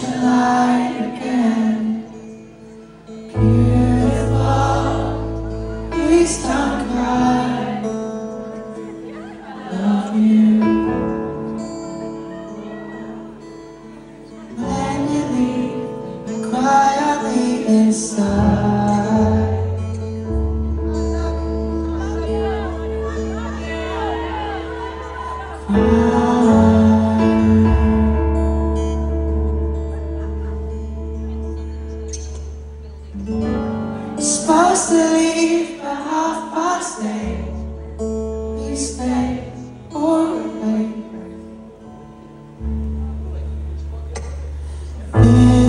your light again. Beautiful, please don't cry. I love you. Then you leave quietly inside. Supposed to leave at 8:30. Please stay or wait.